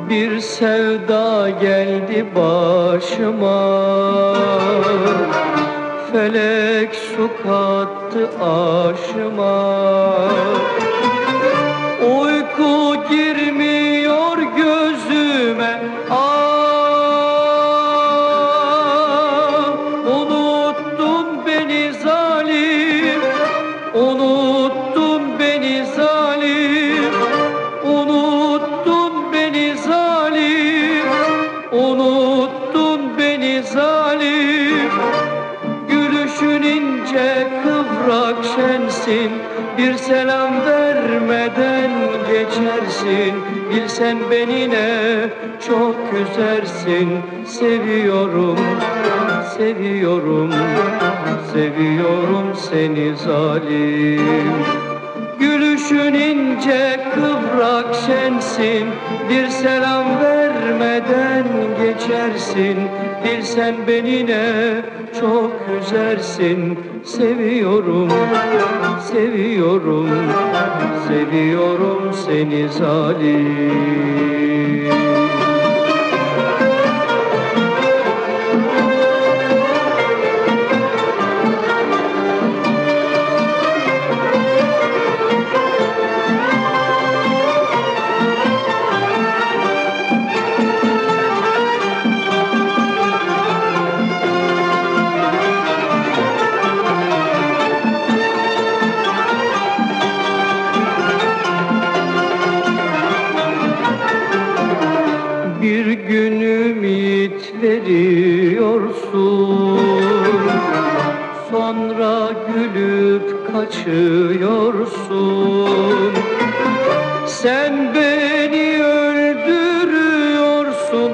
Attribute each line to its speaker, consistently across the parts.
Speaker 1: Bir sevda geldi başıma, felek su kattı aşıma. Uyku girmiyor gözüme, unuttun beni zalim, unuttun beni zalim, unuttun beni zalim, unuttun beni zalim. Gülüşün ince kıvrak şensin, bir selam vermeden geçersin. Bilsen beni ne çok üzersin. Seviyorum, seviyorum, seviyorum seni zalim. Gülüşün ince kıvrak şensin, bir selam vermeden geçersin. Bilsen beni ne çok üzersin. Seviyorum, seviyorum, seviyorum seni zalim. Bir gün ümit veriyorsun, sonra gülüp kaçıyorsun. Sen beni öldürüyorsun,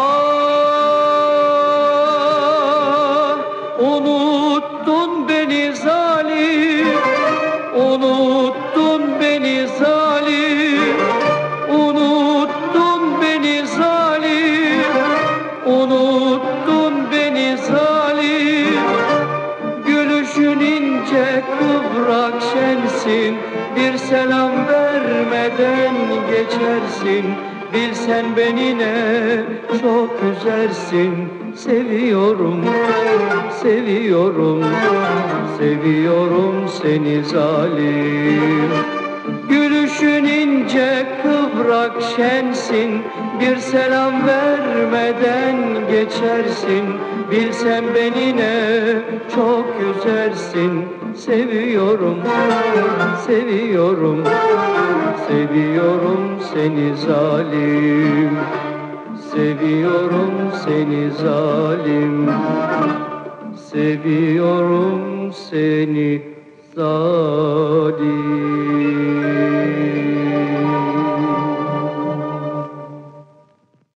Speaker 1: unuttun beni zalim, unuttun beni zalim, unuttun beni zalim, unuttun beni zalim. Gülüşün ince kıvrak şensin, bir selam vermeden geçersin. Bilsen beni ne çok üzersin. Seviyorum, seviyorum, seviyorum seni zalim. Gülüşün ince kıvrak şensin, bir selam vermeden geçersin. Bilsen beni ne çok üzersin. Seviyorum, seviyorum, seviyorum seni zalim. Seviyorum seni zalim. Seviyorum seni zalim.